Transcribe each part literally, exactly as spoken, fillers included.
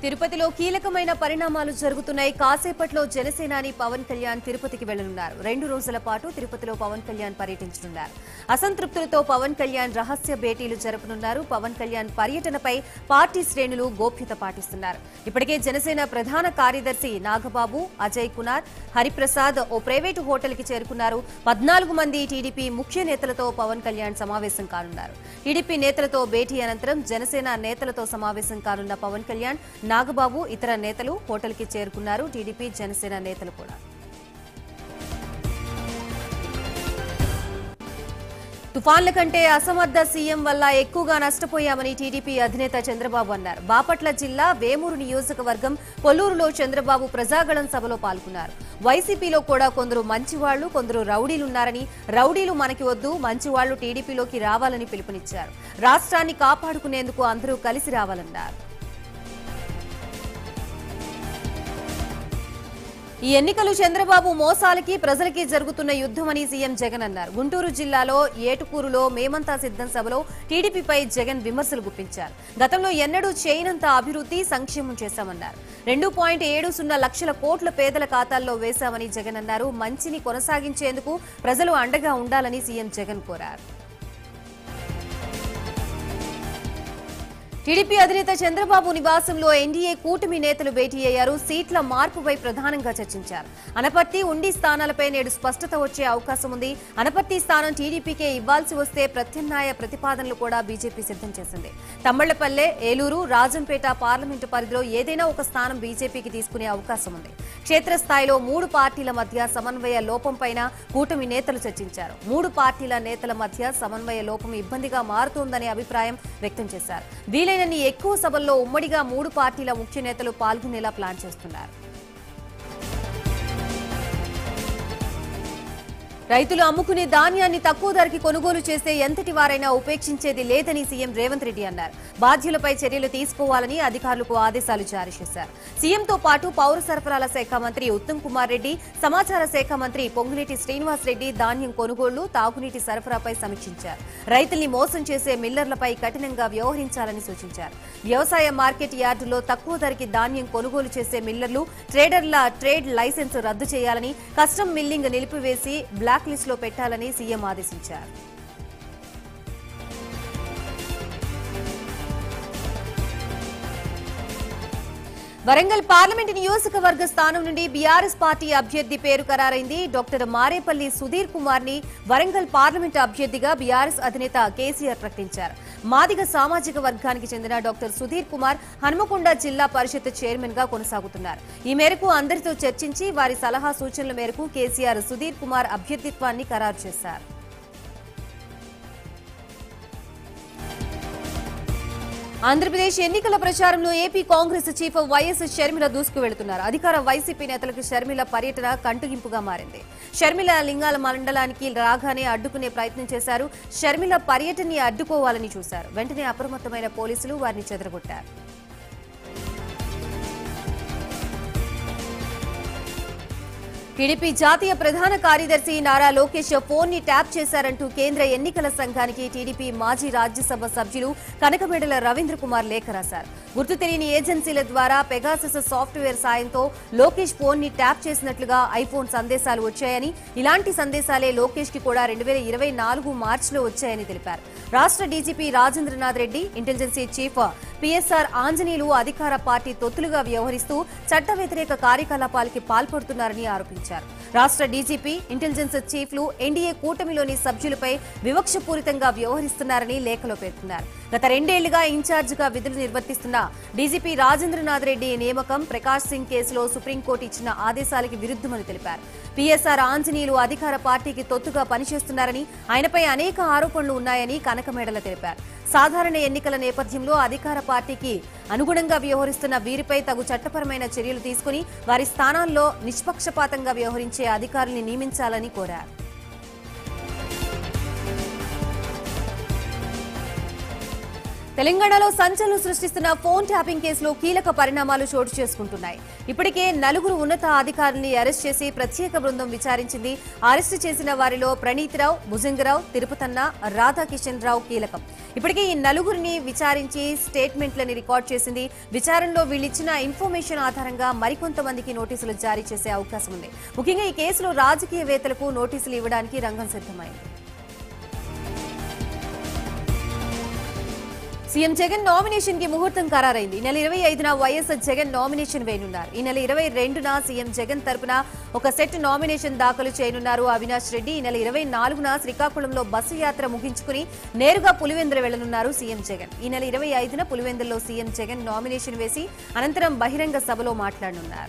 తిరుపతిలో కీలకమైన పరిణామాలు జరుగుతున్నాయి. కాసేపట్లో జనసేనాని పవన్ కళ్యాణ్ తిరుపతికి వెళ్లనున్నారు. రెండు రోజుల పాటు తిరుపతిలో పవన్ కళ్యాణ్ పర్యటించనున్నారు. అసంతృప్తులతో పవన్ కళ్యాణ్ రహస్య భేటీలు జరపనున్నారు. పవన్ కళ్యాణ్ పర్యటనపై పార్టీ శ్రేణులు గోప్యత పాటిస్తున్నారు. ఇప్పటికే జనసేన ప్రధాన కార్యదర్శి నాగబాబు, అజయ్ కుమార్, హరిప్రసాద్ ఓ ప్రైవేటు హోటల్ కి చేరుకున్నారు. పద్నాలుగు మంది టీడీపీ ముఖ్య నేతలతో పవన్ కళ్యాణ్ సమావేశం కానున్నారు. టీడీపీ నేతలతో భేటీ అనంతరం జనసేన నేతలతో సమావేశం కానున్న పవన్ కళ్యాణ్, నాగబాబు ఇతర నేతలు హోటల్ కి చేరుకున్నారు. టీడీపీ జనసేన నేతలు కూడా. తుఫాన్ల కంటే అసమర్థ సీఎం వల్ల ఎక్కువగా నష్టపోయామని టీడీపీ అధినేత చంద్రబాబు అన్నారు. బాపట్ల జిల్లా వేమూరు నియోజకవర్గం పొల్లూరులో చంద్రబాబు ప్రజాగళం సభలో పాల్గొన్నారు. వైసీపీలో కూడా కొందరు మంచివాళ్లు, కొందరు రౌడీలున్నారని, రౌడీలు మనకి వద్దు, మంచివాళ్లు టీడీపీలోకి రావాలని పిలుపునిచ్చారు. రాష్ట్రాన్ని కాపాడుకునేందుకు అందరూ కలిసి రావాలన్నారు. ఈ ఎన్నికలు చంద్రబాబు మోసాలకి, ప్రజలకి జరుగుతున్న యుద్ధమని సీఎం జగన్ అన్నారు. గుంటూరు జిల్లాలో ఏటుకూరులో మేమంతా సిద్ధం సభలో టీడీపీపై జగన్ విమర్శలు గుప్పించారు. గతంలో ఎన్నడూ చేయనంత అభివృద్ధి, సంక్షేమం చేశామన్నారు. రెండు పాయింట్ ఏడు సున్నా లక్షల కోట్ల పేదల ఖాతాల్లో వేశామని జగన్ అన్నారు. మంచిని కొనసాగించేందుకు ప్రజలు అండగా ఉండాలని సీఎం జగన్ కోరారు. టీడీపీ అధినేత చంద్రబాబు నివాసంలో ఎన్డీఏ కూటమి నేతలు భేటీ అయ్యారు. సీట్ల మార్పుపై ప్రధానంగా చర్చించారు. అనపర్తి, ఉండి స్థానాలపై నేడు స్పష్టత వచ్చే అవకాశం ఉంది. అనపర్తి స్థానం టీడీపీకే ఇవ్వాల్సి వస్తే ప్రత్యామ్నాయ ప్రతిపాదనలు కూడా బీజేపీ సిద్ధం చేసింది. తమ్మళ్లపల్లె, ఏలూరు, రాజంపేట పార్లమెంటు పరిధిలో ఏదైనా ఒక స్థానం బీజేపీకి తీసుకునే అవకాశం ఉంది. క్షేత్రస్థాయిలో మూడు పార్టీల మధ్య సమన్వయ లోపంపైన కూటమి నేతలు చర్చించారు. మూడు పార్టీల నేతల మధ్య సమన్వయ లోపం ఇబ్బందిగా మారుతోందనే అభిప్రాయం వ్యక్తం చేశారు. వీలైనన్ని ఎక్కువ సభల్లో ఉమ్మడిగా మూడు పార్టీల ముఖ్య నేతలు పాల్గొనేలా ప్లాన్ చేస్తున్నారు. రైతులు అమ్ముకునే ధాన్యాన్ని తక్కువ ధరకి కొనుగోలు చేస్తే ఎంతటి వారైనా ఉపేక్షించేది లేదని సీఎం రేవంత్ రెడ్డి అన్నారు. బాధ్యులపై చర్యలు తీసుకోవాలని అధికారులకు ఆదేశాలు జారీ చేశారు. సీఎంతో పాటు పౌర సరఫరాల శాఖ మంత్రి ఉత్తమ్ కుమార్ రెడ్డి, సమాచార శాఖ మంత్రి పొంగులేటి శ్రీనివాస్ రెడ్డి ధాన్యం కొనుగోళ్లు, తాగునీటి సరఫరాపై సమీక్షించారు. రైతుల్ని మోసం చేసే మిల్లర్లపై కఠినంగా వ్యవహరించాలని సూచించారు. వ్యవసాయ మార్కెట్ యార్డుల్లో తక్కువ ధరకి ధాన్యం కొనుగోలు చేసే మిల్లర్లు, ట్రేడర్ల ట్రేడ్ లైసెన్స్ రద్దు చేయాలని, కస్టమ్ మిల్లింగ్ నిలిపివేసి బ్లాక్ లిస్ట్ లో పెట్టాలని సీఎం ఆదేశించారు. వరంగల్ పార్లమెంటు నియోజకవర్గ స్థానం నుండి బీఆర్ఎస్ పార్టీ అభ్యర్థి పేరు ఖరారైంది. డాక్టర్ మారేపల్లి సుధీర్ కుమార్ ని వరంగల్ పార్లమెంటు అభ్యర్థిగా బీఆర్ఎస్ అధినేత కేసీఆర్ ప్రకటించారు. మాదిగ సామాజిక వర్గానికి చెందిన డాక్టర్ సుధీర్ కుమార్ హన్మకొండ జిల్లా పరిషత్ చైర్మన్ గా కొనసాగుతున్నారు. ఈ మేరకు అందరితో చర్చించి వారి సలహా సూచనల మేరకు కేసీఆర్ సుధీర్ కుమార్ అభ్యర్థిత్వాన్ని ఖరారు చేశారు. ఆంధ్రప్రదేశ్ ఎన్నికల ప్రచారంలో AP Congress chief YS Sharmila దూసుకు వెళుతున్నారు. అధికార వైసీపీ నేతలకు షర్మిల పర్యటన కంటుగింపుగా మారింది. షర్మిల లింగాల మండలానికి రాగానే అడ్డుకునే ప్రయత్నం చేశారు. షర్మిల పర్యటనని అడ్డుకోవాలని చూశారు. వెంటనే అప్రమత్తమైన పోలీసులు వారిని చెదరగొట్టారు. టీడీపీ జాతీయ ప్రధాన కార్యదర్శి నారా లోకేష్ ఫోన్ ని ట్యాప్ చేశారంటూ కేంద్ర ఎన్నికల సంఘానికి టీడీపీ మాజీ రాజ్యసభ సభ్యులు కనకమేడల రవీంద్ర కుమార్ లేఖ రాశారు. గుర్తు తెలియని ఏజెన్సీల ద్వారా పెగాసస్ సాఫ్ట్వేర్ సాయంతో లోకేష్ ఫోన్ ని ట్యాప్ చేసినట్లుగా ఐఫోన్ సందేశాలు వచ్చాయని, ఇలాంటి సందేశాలే లోకేష్ కి కూడా రెండు వేల ఇరవై నాలుగు మార్చిలో వచ్చాయని తెలిపారు. రాష్ట్ర DGP Rajendranath Reddy, intelligence chief PSR Anjaneyulu అధికార పార్టీ తొత్తులుగా వ్యవహరిస్తూ చట్ట వ్యతిరేక కార్యకలాపాలకి పాల్పడుతున్నారని ఆరోపించారు. రాష్ట్ర డీజీపీ, ఇంటెలిజెన్స్ చీఫ్లు ఎన్డీఏ కూటమిలోని సభ్యులపై వివక్షపూరితంగా వ్యవహరిస్తున్నారని లేఖలో పేర్కొన్నారు. గత రెండేళ్లుగా ఇన్ఛార్జిగా విధులు నిర్వర్తిస్తున్న డీజీపీ రాజేంద్రనాథ్ రెడ్డి నియామకం ప్రకాష్ సింగ్ కేసులో సుప్రీంకోర్టు ఇచ్చిన ఆదేశాలకి విరుద్ధమని తెలిపారు. పీఎస్ఆర్ ఆంజనేయులు అధికార పార్టీకి తొత్తుగా పనిచేస్తున్నారని, ఆయనపై అనేక ఆరోపణలు ఉన్నాయని కనకమేడల తెలిపారు. సాధారణ ఎన్నికల నేపథ్యంలో అధికార పార్టీకి అనుగుణంగా వ్యవహరిస్తున్న వీరిపై తగు చట్టపరమైన చర్యలు తీసుకుని వారి స్థానాల్లో నిష్పక్షపాతంగా వ్యవహరించే అధికారుల్ని నియమించాలని కోరారు. తెలంగాణలో సంచలనం సృష్టిస్తున్న ఫోన్ ట్యాపింగ్ కేసులో కీలక పరిణామాలు చోటు చేసుకుంటున్నాయి. ఇప్పటికే నలుగురు ఉన్నత అధికారుల్ని అరెస్ట్ చేసి ప్రత్యేక బృందం విచారించింది. అరెస్టు చేసిన వారిలో ప్రణీత్ రావు, భుజంగరావు, తిరుపతన్న, రాధాకిషన్ రావు కీలకం. ఇప్పటికే ఈ నలుగురిని విచారించి స్టేట్మెంట్లని రికార్డ్ చేసింది. విచారణలో వీళ్ళిచ్చిన ఇన్ఫర్మేషన్ ఆధారంగా మరికొంతమందికి నోటీసులు జారీ చేసే అవకాశం ఉంది. ముఖ్యంగా ఈ కేసులో రాజకీయవేత్తలకు నోటీసులు ఇవ్వడానికి రంగం సిద్ధమైంది. సీఎం జగన్ నామినేషన్ కి ముహూర్తం ఖరారైంది. ఈ నెల ఇరవై ఐదున వైఎస్ జగన్ నామినేషన్ వేయనున్నారు. ఈ నెల ఇరవై రెండున సీఎం జగన్ తరపున ఒక సెట్ నామినేషన్ దాఖలు చేయనున్నారు అవినాష్ రెడ్డి. ఈ నెల ఇరవై నాలుగున శ్రీకాకుళంలో బస్సు యాత్ర ముగించుకుని నేరుగా పులివెందుల వెళ్లనున్నారు సీఎం జగన్. ఈ నెల ఇరవై ఐదున పులివెందుల్లో సీఎం జగన్ నామినేషన్ వేసి అనంతరం బహిరంగ సభలో మాట్లాడనున్నారు.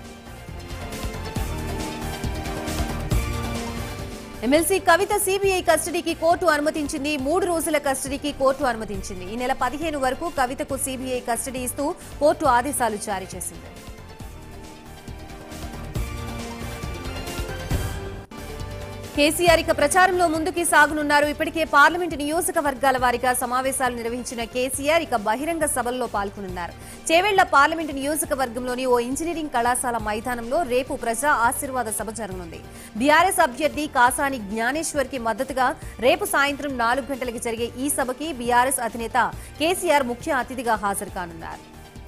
ఎమ్మెల్సీ కవిత సీబీఐ కస్టడీకి కోర్టు అనుమతించింది. మూడు రోజుల కస్టడీకి కోర్టు అనుమతించింది. ఈ నెల పదిహేను వరకు కవితకు సీబీఐ కస్టడీ ఇస్తూ కోర్టు ఆదేశాలు జారీ చేసింది. కేసీఆర్ ఇక ప్రచారంలో ముందుకి సాగనున్నారు. ఇప్పటికే పార్లమెంటు నియోజకవర్గాల వారీగా సమావేశాలు నిర్వహించిన కేసీఆర్ ఇక బహిరంగ సభల్లో పాల్గొనున్నారు. చేవెళ్ల పార్లమెంటు నియోజకవర్గంలోని ఓ ఇంజనీరింగ్ కళాశాల మైదానంలో రేపు ప్రజా ఆశీర్వాద సభ జరగనుంది. బీఆర్ఎస్ అభ్యర్థి కాసాని జ్ఞానేశ్వర్ కి మద్దతుగా రేపు సాయంత్రం నాలుగు గంటలకు జరిగే ఈ సభకి బీఆర్ఎస్ అధినేత కేసీఆర్ ముఖ్య అతిథిగా హాజరు కానున్నారు.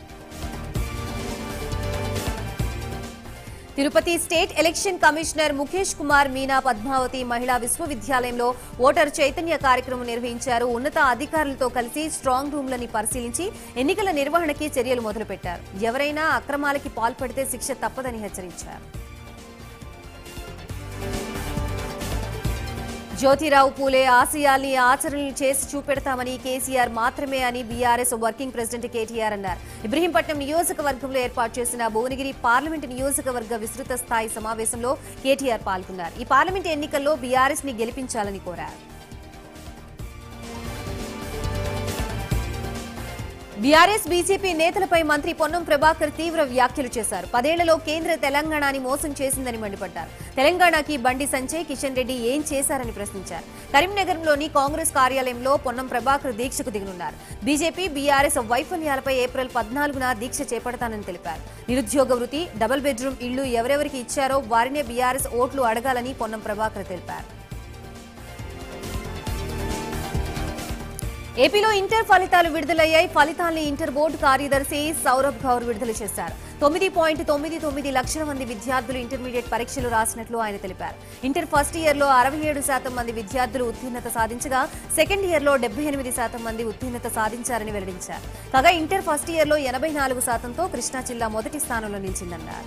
Tirupati state election commissioner Mukesh Kumar Meena Padmavati మహిళా విశ్వవిద్యాలయంలో ఓటర్ చైతన్య కార్యక్రమం నిర్వహించారు. ఉన్నత అధికారులతో కలిసి స్ట్రాంగ్ రూమ్లని పరిశీలించి ఎన్నికల నిర్వహణకి చర్యలు మొదలుపెట్టారు. ఎవరైనా అక్రమాలకి పాల్పడితే శిక్ష తప్పదని హెచ్చరించారు. జ్యోతిరావు పూలే ఆశయాల్ని ఆచరణలు చేసి చూపెడతామని కేసీఆర్ మాత్రమే అని బీఆర్ఎస్ వర్కింగ్ ప్రెసిడెంట్ కేటీఆర్ అన్నారు. ఇబ్రహీంపట్నం నియోజకవర్గంలో ఏర్పాటు చేసిన భువనగిరి పార్లమెంటు నియోజకవర్గ విస్తృత స్థాయి సమావేశంలో కేటీఆర్ పాల్గొన్నారు. ఈ పార్లమెంటు ఎన్నికల్లో బీఆర్ఎస్ ని గెలిపించాలని కోరారు. బీఆర్ఎస్ బీజేపీ నేతలపై మంత్రి పొన్నం ప్రభాకర్ తీవ్ర వ్యాఖ్యలు చేశారు. పదేళ్లలో కేంద్ర తెలంగాణని మోసం చేసిందని మండిపడ్డారు. తెలంగాణకి బండి సంజయ్, కిషన్ రెడ్డి ఏం చేశారని ప్రశ్నించారు. కరీంనగర్లోని కాంగ్రెస్ కార్యాలయంలో పొన్నం ప్రభాకర్ దీక్షకు దిగనున్నారు. బీజేపీ బీఆర్ఎస్ వైఫల్యాలపై ఏప్రిల్ పద్నాలుగున దీక్ష చేపడతానని తెలిపారు. నిరుద్యోగ వృత్తి, డబుల్ బెడ్రూమ్ ఇళ్లు ఎవరెవరికి ఇచ్చారో వారినే బీఆర్ఎస్ ఓట్లు అడగాలని పొన్నం ప్రభాకర్ తెలిపారు. ఏపీలో ఇంటర్ ఫలితాలు విడుదలయ్యాయి. ఫలితాల్ని ఇంటర్ బోర్డు కార్యదర్శి సౌరభ్ గౌర్ విడుదల చేశారు. తొమ్మిది పాయింట్ తొమ్మిది తొమ్మిది లక్షల మంది విద్యార్థులు ఇంటర్మీడియట్ పరీక్షలు రాసినట్లు ఆయన తెలిపారు. ఇంటర్ ఫస్ట్ ఇయర్ లో అరవై ఏడు శాతం మంది విద్యార్థులు ఉత్తీర్ణత సాధించగా సెకండ్ ఇయర్ లో డెబ్బై ఎనిమిది శాతం మంది ఉత్తీర్ణత సాధించారని వెల్లడించారు. కాగా ఇంటర్ ఫస్ట్ ఇయర్ లో ఎనభై నాలుగు శాతంతో కృష్ణా జిల్లా మొదటి స్థానంలో నిలిచిందన్నారు.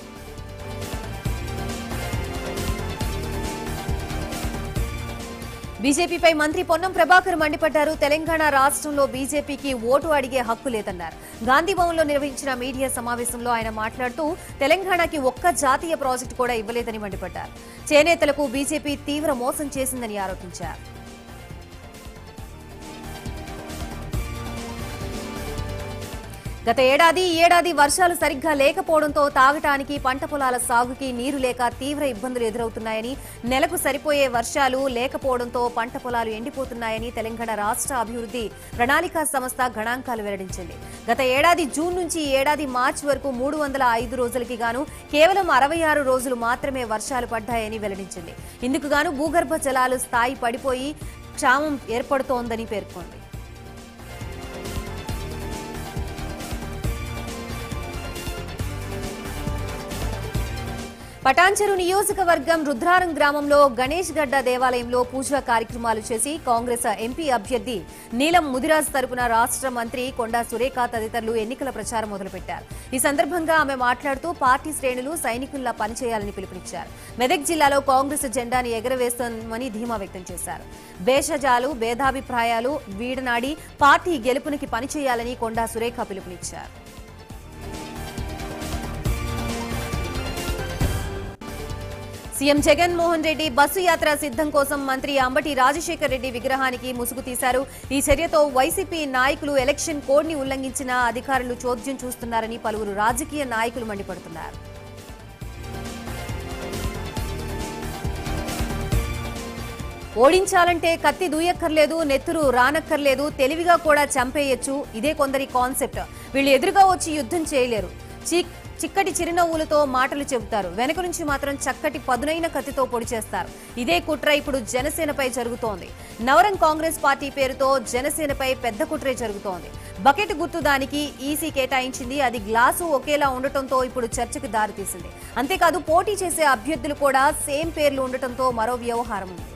బీజేపీపై మంత్రి పొన్నం ప్రభాకర్ మండిపడ్డారు. తెలంగాణ రాష్ట్రంలో బీజేపీకి ఓటు అడిగే హక్కు లేదన్నారు. గాంధీభవన్లో నిర్వహించిన మీడియా సమావేశంలో ఆయన మాట్లాడుతూ తెలంగాణకి ఒక్క జాతీయ ప్రాజెక్టు కూడా ఇవ్వలేదని మండిపడ్డారు. చేనేతలకు బీజేపీ తీవ్ర మోసం చేసిందని ఆరోపించారు. గత ఏడాది ఈ ఏడాది వర్షాలు సరిగ్గా లేకపోవడంతో తాగటానికి, పంట పొలాల సాగుకి నీరు లేక తీవ్ర ఇబ్బందులు ఎదురవుతున్నాయని, నెలకు సరిపోయే వర్షాలు లేకపోవడంతో పంట పొలాలు ఎండిపోతున్నాయని తెలంగాణ రాష్ట్ర అభివృద్ధి ప్రణాళికా సంస్థ గణాంకాలు వెల్లడించింది. గత ఏడాది జూన్ నుంచి ఈ ఏడాది మార్చి వరకు మూడు వందల ఐదు రోజులకి గాను కేవలం అరవై ఆరు రోజులు మాత్రమే వర్షాలు పడ్డాయని వెల్లడించింది. ఇందుకు గాను భూగర్భ జలాలు స్థాయి పడిపోయి క్షామం ఏర్పడుతోందని పేర్కొంది. పటాన్చెరు నియోజకవర్గం రుద్రారం గ్రామంలో గణేష్ గడ్డ దేవాలయంలో పూజా కార్యక్రమాలు చేసి కాంగ్రెస్ ఎంపీ అభ్యర్థి నీలం ముదిరాజ్ తరపున రాష్ట్ర మంత్రి కొండా సురేఖ తదితరులు ఎన్నికల ప్రచారం మొదలుపెట్టారు. ఈ సందర్భంగా ఆమె మాట్లాడుతూ పార్టీ శ్రేణులు సైనికుల్లా పనిచేయాలని పిలుపునిచ్చారు. మెదక్ జిల్లాలో కాంగ్రెస్ జెండాని ఎగరవేస్తామని ధీమా వ్యక్తం చేశారు. భేషజాలు, భేదాభిప్రాయాలు వీడనాడి పార్టీ గెలుపునికి పనిచేయాలని కొండా సురేఖ పిలుపునిచ్చారు. సీఎం జగన్మోహన్ రెడ్డి బస్సు యాత్ర సిద్ధం కోసం మంత్రి అంబటి రాజశేఖర్ రెడ్డి విగ్రహానికి ముసుగు తీశారు. ఈ చర్యతో వైసీపీ నాయకులు ఎలక్షన్ కోడ్ ని ఉల్లంఘించిన అధికారులు చోద్యం చూస్తున్నారని పలువురు రాజకీయ నాయకులు మండిపడుతున్నారు. ఓడించాలంటే కత్తి దూయక్కర్లేదు, నెత్తురు రానక్కర్లేదు, తెలివిగా కూడా చంపేయొచ్చు. ఇదే కొందరి కాన్సెప్ట్. వీళ్ళు ఎదురుగా వచ్చి యుద్ధం చేయలేరు. చిక్కటి చిరునవ్వులతో మాటలు చెబుతారు. వెనక నుంచి మాత్రం చక్కటి పదునైన కత్తితో పొడి చేస్తారు. ఇదే కుట్ర ఇప్పుడు జనసేనపై జరుగుతోంది. నవరం కాంగ్రెస్ పార్టీ పేరుతో జనసేనపై పెద్ద కుట్రే జరుగుతోంది. బకెట్ గుర్తు దానికి ఈసీ కేటాయించింది. అది గ్లాసు ఒకేలా ఉండటంతో ఇప్పుడు చర్చకు దారితీసింది. అంతేకాదు పోటీ చేసే అభ్యర్థులు కూడా సేమ్ పేర్లు ఉండటంతో మరో వ్యవహారం ఉంది.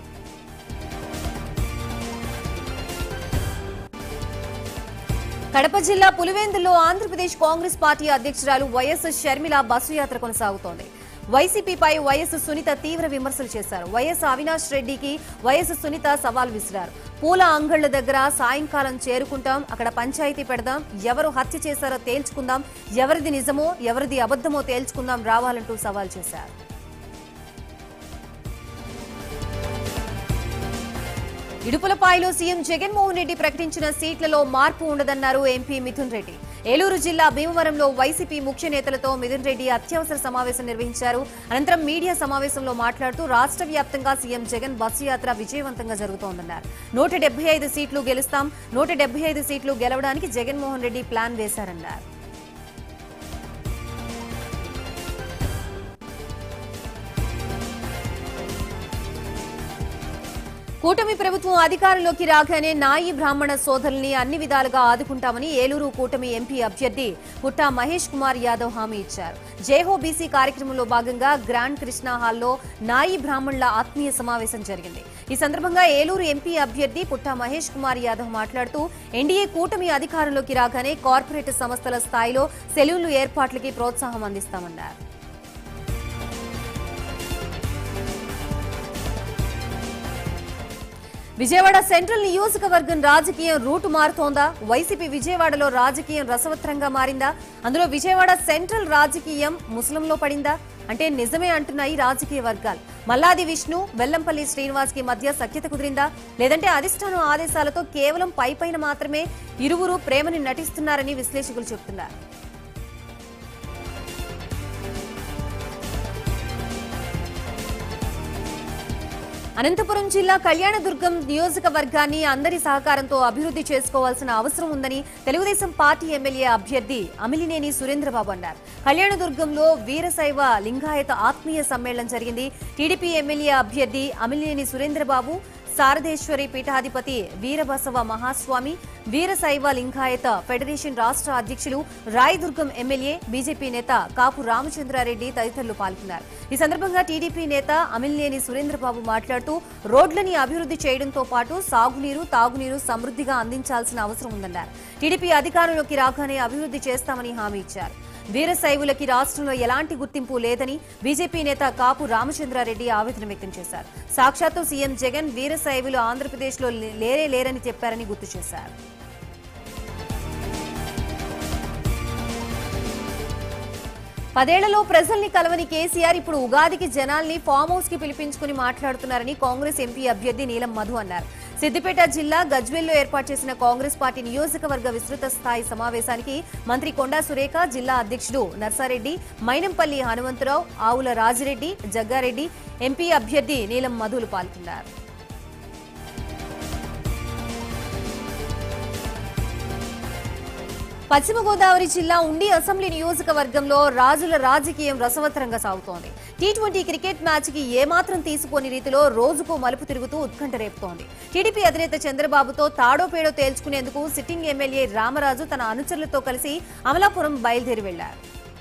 కడప జిల్లా పులివెందుల్లో ఆంధ్రప్రదేశ్ కాంగ్రెస్ పార్టీ అధ్యక్షురాలు వైఎస్ షర్మిల బస్సు యాత్ర కొనసాగుతోంది. వైసీపీపై వైఎస్ సునీత తీవ్ర విమర్శలు చేశారు. వైఎస్ అవినాష్ రెడ్డికి వైఎస్ సునీత సవాల్ విసిరారు. పూల అంగళ్ల దగ్గర సాయంకాలం చేరుకుంటాం, అక్కడ పంచాయతీ పెడదాం, ఎవరు హత్య చేశారో తేల్చుకుందాం, ఎవరిది నిజమో ఎవరిది అబద్ధమో తేల్చుకుందాం రావాలంటూ సవాల్ చేశారు. ఇడుపులపాయలో సీఎం జగన్మోహన్ రెడ్డి ప్రకటించిన సీట్లలో మార్పు ఉండదన్నారు ఎంపీ మిథున్ రెడ్డి. ఏలూరు జిల్లా భీమవరంలో వైసీపీ ముఖ్య నేతలతో మిథున్ రెడ్డి అత్యవసర సమావేశం నిర్వహించారు. అనంతరం మీడియా సమావేశంలో మాట్లాడుతూ రాష్ట్ర వ్యాప్తంగా సీఎం జగన్ బస్సు యాత్ర విజయవంతంగా జరుగుతోందన్నారు. నూట డెబ్బై ఐదు సీట్లు గెలుస్తాం, నూట డెబ్బై ఐదు సీట్లు గెలవడానికి జగన్మోహన్ రెడ్డి ప్లాన్ వేశారన్నారు. కూటమి ప్రభుత్వం అధికారంలోకి రాగానే నాయి బ్రాహ్మణ సోదరుల్ని అన్ని విధాలుగా ఆదుకుంటామని ఏలూరు కూటమి ఎంపీ అభ్యర్థి పుట్టా మహేష్ కుమార్ యాదవ్ హామీ ఇచ్చారు. జైహో బీసీ కార్యక్రమంలో భాగంగా గ్రాండ్ కృష్ణా హాల్లో నాయి బ్రాహ్మణుల ఆత్మీయ సమావేశం జరిగింది. ఈ సందర్భంగా ఏలూరు ఎంపీ అభ్యర్థి పుట్టా మహేష్ కుమార్ యాదవ్ మాట్లాడుతూ ఎన్డీఏ కూటమి అధికారంలోకి రాగానే కార్పొరేట్ సంస్థల స్థాయిలో సెలూన్లు ఏర్పాట్లకి ప్రోత్సాహం అందిస్తామన్నారు. విజయవాడ సెంట్రల్ నియోజకవర్గం రాజకీయం రూటు మారుతోందా? వైసీపీ విజయవాడలో రాజకీయం రసవత్రంగా మారిందా? అందులో విజయవాడ సెంట్రల్ రాజకీయం ముస్లింలో పడిందా? అంటే నిజమే అంటున్నాయి రాజకీయ వర్గాలు. మల్లాది విష్ణు, వెల్లంపల్లి శ్రీనివాస్ కి మధ్య సఖ్యత కుదిరిందా? లేదంటే అధిష్టానం ఆదేశాలతో కేవలం పై పైన మాత్రమే ఇరువురు ప్రేమని నటిస్తున్నారని విశ్లేషకులు చెబుతున్నారు. అనంతపురం జిల్లా కళ్యాణదుర్గం నియోజకవర్గాన్ని అందరి సహకారంతో అభివృద్ధి చేసుకోవాల్సిన అవసరం ఉందని తెలుగుదేశం పార్టీ ఎమ్మెల్యే అభ్యర్థి అమిలినేని సురేంద్రబాబు అన్నారు. కళ్యాణదుర్గంలో వీరశైవ లింగాయత ఆత్మీయ సమ్మేళనం జరిగింది. టీడీపీ ఎమ్మెల్యే అభ్యర్థి అమిలినేని సురేంద్రబాబు, శారదేశ్వరి పీఠాధిపతి వీరబసవ మహాస్వామి, వీరశైవ లింగాయత ఫెడరేషన్ రాష్ట్ర అధ్యక్షులు రాయదుర్గం ఎమ్మెల్యే బీజేపీ నేత కాపు రామచంద్రారెడ్డి తదితరులు పాల్గొన్నారు. ఈ సందర్భంగా టీడీపీ నేత అమిలినేని సురేంద్రబాబు మాట్లాడుతూ రోడ్లని అభివృద్ధి చేయడంతో పాటు సాగునీరు, తాగునీరు సమృద్ధిగా అందించాల్సిన అవసరం ఉందన్నారు. టీడీపీ అధికారంలోకి రాగానే అభివృద్ధి చేస్తామని హామీ ఇచ్చారు. వీరశైవులకి రాష్ట్రంలో ఎలాంటి గుర్తింపు లేదని బీజేపీ నేత కాపు రామచంద్రారెడ్డి ఆవేదన వ్యక్తం చేశారు. సాక్షాత్తు సీఎం జగన్ వీరశైవులు ఆంధ్రప్రదేశ్లో లేరే లేరని చెప్పారని గుర్తు చేశారు. పదేళ్లలో ప్రజల్ని కలవని కేసీఆర్ ఇప్పుడు ఉగాదికి జనాల్ని ఫామ్ హౌస్ కి పిలిపించుకుని మాట్లాడుతున్నారని కాంగ్రెస్ ఎంపీ అభ్యర్థి నీలం మధు అన్నారు. సిద్దిపేట జిల్లా గజ్వేల్లో ఏర్పాటు చేసిన కాంగ్రెస్ పార్టీ నియోజకవర్గ విస్తృత స్థాయి సమావేశానికి మంత్రి కొండా సురేఖ, జిల్లా అధ్యక్షుడు నర్సారెడ్డి, మైనంపల్లి హనుమంతరావు, ఆవుల రాజిరెడ్డి, జగ్గారెడ్డి, ఎంపీ అభ్యర్థి నీలం మధులు పాల్గొన్నారు. పశ్చిమ గోదావరి జిల్లా ఉండి అసెంబ్లీ నియోజకవర్గంలో రాజుల రాజకీయం రసవత్తరంగా సాగుతోంది. టీ ట్వంటీ క్రికెట్ మ్యాచ్ కి ఏమాత్రం తీసుకోని రీతిలో రోజుకు మలుపు తిరుగుతూ ఉత్కంఠ రేపుతోంది. టీడీపీ అధినేత చంద్రబాబుతో తాడో పేడో తేల్చుకునేందుకు సిట్టింగ్ ఎమ్మెల్యే రామరాజు తన అనుచరులతో కలిసి అమలాపురం బయలుదేరి వెళ్లారు.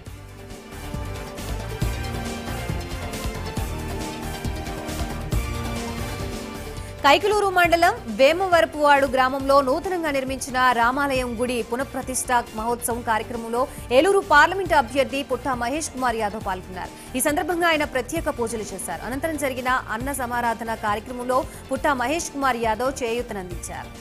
కైకలూరు మండలం వేమవరపువాడు గ్రామంలో నూతనంగా నిర్మించిన రామాలయం గుడి పునఃప్రతిష్ఠ మహోత్సవం కార్యక్రమంలో ఏలూరు పార్లమెంటు అభ్యర్థి పుట్టా మహేష్ కుమార్ యాదవ్ పాల్గొన్నారు. ఈ సందర్భంగా ఆయన ప్రత్యేక పూజలు చేశారు. అనంతరం జరిగిన అన్న సమారాధన కార్యక్రమంలో పుట్టా మహేష్ కుమార్ యాదవ్ చేయూతనందించారు.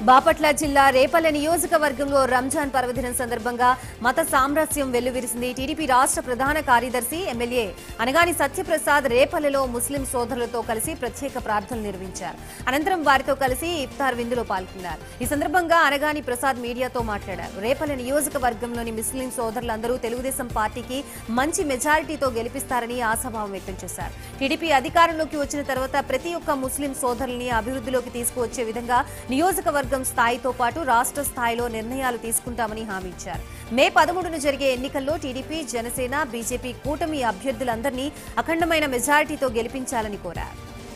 బాపట్ల జిల్లా రేపల్లె నియోజకవర్గంలో రంజాన్ పర్వదినం సందర్భంగా మత సామరస్యం వెల్లువిరిసింది. టీడీపీ రాష్ట్ర ప్రధాన కార్యదర్శి ఎమ్మెల్యే అనగాని సత్యప్రసాద్ రేపల్లెలో ముస్లిం సోదరులతో కలిసి ప్రత్యేక ప్రార్థనలు నిర్వహించారు. అనంతరం వారితో కలిసి ఇఫ్తార్ విందులో పాల్గొన్నారు. ఈ సందర్భంగా అనగాని ప్రసాద్ మీడియాతో మాట్లాడారు. రేపల్లె నియోజకవర్గంలోని ముస్లిం సోదరులందరూ తెలుగుదేశం పార్టీకి మంచి మెజారిటీతో గెలిపిస్తారని ఆశాభావం వ్యక్తం చేశారు. టీడీపీ అధికారంలోకి వచ్చిన తర్వాత ప్రతి ఒక్క ముస్లిం సోదరుల్ని అభివృద్ధిలోకి తీసుకువచ్చే విధంగా నియోజకవర్గం స్థాయితో పాటు రాష్ట్ర స్థాయిలో నిర్ణయాలు తీసుకుంటామని హామీ ఇచ్చారు. మే పదమూడున జరిగే ఎన్నికల్లో టీడీపీ, జనసేన, బీజేపీ కూటమి అభ్యర్థులందరినీ అఖండమైన మెజారిటీతో గెలిపించాలని కోరారు.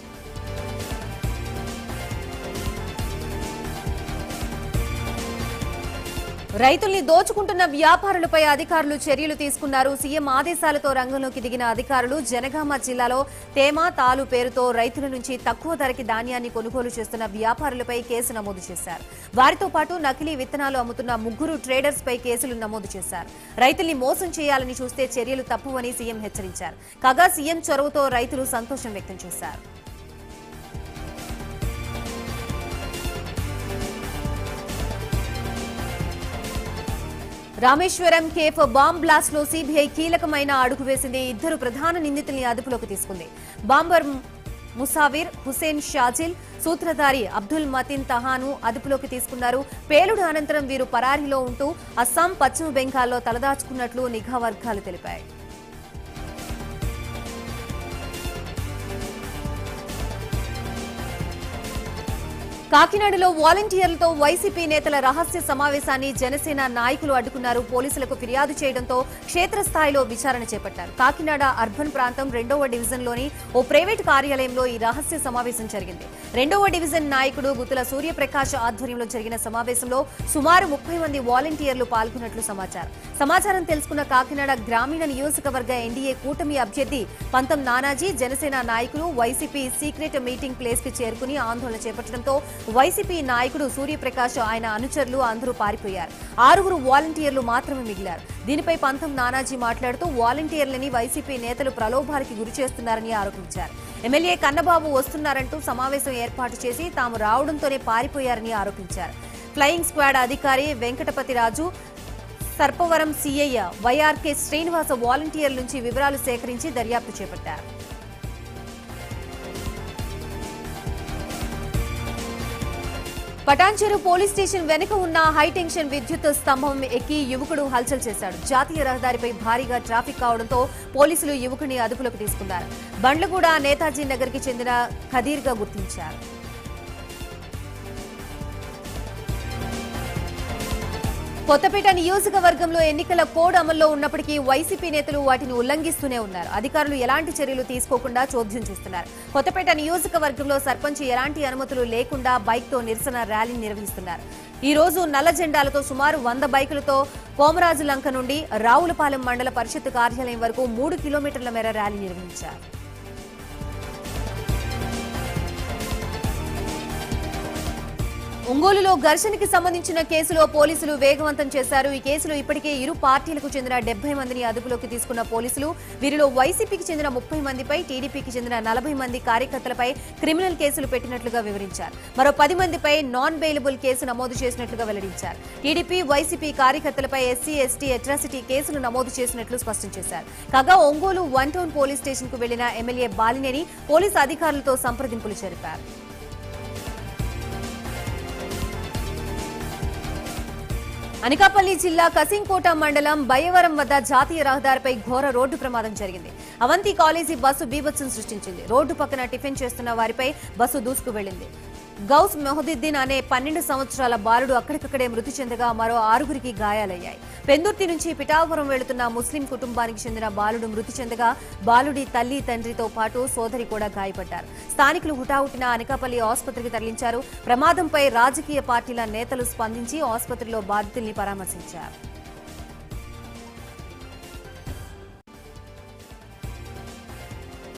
రైతుల్ని దోచుకుంటున్న వ్యాపారులపై అధికారులు చర్యలు తీసుకున్నారు. సీఎం ఆదేశాలతో రంగంలోకి దిగిన అధికారులు జనగామ జిల్లాలో తేమ, తాలు పేరుతో రైతుల నుంచి తక్కువ ధరకి ధాన్యాన్ని కొనుగోలు చేస్తున్న వ్యాపారులపై కేసు నమోదు చేశారు. వారితో పాటు నకిలీ విత్తనాలు అమ్ముతున్న ముగ్గురు ట్రేడర్స్ పై కేసులు నమోదు చేశారు. రైతుల్ని మోసం చేయాలని చూస్తే చర్యలు తప్పువని సీఎం హెచ్చరించారు. కాగా సీఎం చొరవతో రైతులు సంతోషం వ్యక్తం చేశారు. రామేశ్వరం కేఫ్ బాంబ్ బ్లాస్ట్ లో సీబీఐ కీలకమైన అడుగు వేసింది. ఇద్దరు ప్రధాన నిందితుల్ని అదుపులోకి తీసుకుంది. బాంబర్ ముసావిర్ హుసేన్ షాజిల్, సూత్రధారి అబ్దుల్ మతిన్ తహాను అదుపులోకి తీసుకున్నారు. పేలుడు అనంతరం వీరు పరారీలో ఉంటూ అస్సాం, పశ్చిమ బెంగాల్లో తలదాచుకున్నట్లు నిఘా వర్గాలు తెలిపాయి. కాకినాడలో వాలంటీర్లతో వైసీపీ నేతల రహస్య సమావేశాన్ని జనసేన నాయకులు అడ్డుకున్నారు. పోలీసులకు ఫిర్యాదు చేయడంతో క్షేత్రస్థాయిలో విచారణ చేపట్టారు. కాకినాడ అర్బన్ ప్రాంతం రెండవ డివిజన్లోని ఓ ప్రైవేటు కార్యాలయంలో ఈ రహస్య సమావేశం జరిగింది. రెండవ డివిజన్ నాయకుడు గుత్తుల సూర్యప్రకాష్ ఆధ్వర్యంలో జరిగిన సమావేశంలో సుమారు ముప్పై మంది వాలంటీర్లు పాల్గొన్నట్లు సమాచారం. సమాచారం తెలుసుకున్న కాకినాడ గ్రామీణ నియోజకవర్గ ఎన్డీఏ కూటమి అభ్యర్థి పంతం నానాజీ, జనసేన నాయకులు వైసీపీ సీక్రెట్ మీటింగ్ ప్లేస్ కి చేరుకుని ఆందోళన చేపట్టడంతో వైసీపీ నాయకుడు సూర్యప్రకాష్, ఆయన అనుచరులు అందరూ పారిపోయారు. ఆరుగురు వాలంటీర్లు మాత్రమే మిగిలారు. దీనిపై పంతం నానాజీ మాట్లాడుతూ వాలంటీర్లని వైసీపీ నేతలు ప్రలోభాలకి గురి చేస్తున్నారని ఆరోపించారు. ఎమ్మెల్యే కన్నబాబు వస్తున్నారంటూ సమావేశం ఏర్పాటు చేసి తాము రావడంతోనే పారిపోయారని ఆరోపించారు. ఫ్లయింగ్ స్క్వాడ్ అధికారి వెంకటపతిరాజు, సర్పవరం సీఐ వైఆర్కే శ్రీనివాస వాలంటీర్ల నుంచి వివరాలు సేకరించి దర్యాప్తు చేపట్టారు. పటాన్చెరు పోలీస్ స్టేషన్ వెనుక ఉన్న హైటెన్షన్ విద్యుత్ స్తంభం ఎక్కి యువకుడు హల్చల్ చేశాడు. జాతీయ రహదారిపై భారీగా ట్రాఫిక్ కావడంతో పోలీసులు యువకుడిని అదుపులోకి తీసుకున్నారు. బండ్లగూడ నేతాజీ నగర్ కి చెందిన ఖదీర్ గా గుర్తించారు. కొత్తపేట నియోజకవర్గంలో ఎన్నికల కోడ్ అమల్లో ఉన్నప్పటికీ వైసీపీ నేతలు వాటిని ఉల్లంఘిస్తూనే ఉన్నారు. అధికారులు ఎలాంటి చర్యలు తీసుకోకుండా చోద్యం చూస్తున్నారు. కొత్తపేట నియోజకవర్గంలో సర్పంచ్ ఎలాంటి అనుమతులు లేకుండా బైక్ తో నిరసన ర్యాలీ నిర్వహిస్తున్నారు. ఈ రోజు నల్ల జెండాలతో సుమారు వంద బైకులతో కోమరాజు లంక నుండి రావులపాలెం మండల పరిషత్ కార్యాలయం వరకు మూడు కిలోమీటర్ల మేర ర్యాలీ నిర్వహించారు. ఒంగోలులో ఘర్షణకి సంబంధించిన కేసులో పోలీసులు వేగవంతం చేశారు. ఈ కేసులో ఇప్పటికే ఇరు పార్టీలకు చెందిన డెబ్బై మందిని అదుపులోకి తీసుకున్న పోలీసులు వీరిలో వైసీపీకి చెందిన ముప్పై మందిపై, టీడీపీకి చెందిన నలభై మంది కార్యకర్తలపై క్రిమినల్ కేసులు పెట్టినట్లుగా వివరించారు. మరో పది మందిపై నాన్ బెయిలబుల్ కేసు నమోదు చేసినట్లుగా వెల్లడించారు. టీడీపీ, వైసీపీ కార్యకర్తలపై ఎస్సీ, ఎస్టీ అట్రాసిటీ కేసులు నమోదు చేసినట్లు స్పష్టం చేశారు. కాగా Ongole one town police station కు వెళ్లిన ఎమ్మెల్యే బాలినేని పోలీసు అధికారులతో సంప్రదింపులు జరిపారు. అనకాపల్లి జిల్లా కసింకోట మండలం బయ్యవరం వద్ద జాతీయ రహదారిపై ఘోర రోడ్డు ప్రమాదం జరిగింది. అవంతి కాలేజీ బస్సు బీభత్సం సృష్టించింది. రోడ్డు పక్కన టిఫిన్ చేస్తున్న వారిపై బస్సు దూసుకు వెళ్లింది. గౌస్ మొహదుద్దీన్ అనే పన్నెండు సంవత్సరాల బాలుడు అక్కడికక్కడే మృతి చెందగా మరో ఆరుగురికి గాయాలయ్యాయి. పెందుర్తి నుంచి పిఠాపురం వెళుతున్న ముస్లిం కుటుంబానికి చెందిన బాలుడు మృతి చెందగా బాలుడి తల్లి, తండ్రితో పాటు సోదరి కూడా గాయపడ్డారు. స్థానికులు హుటాహుటిన అనకాపల్లి ఆసుపత్రికి తరలించారు. ప్రమాదంపై రాజకీయ పార్టీల నేతలు స్పందించి ఆసుపత్రిలో బాధితుల్ని పరామర్శించారు.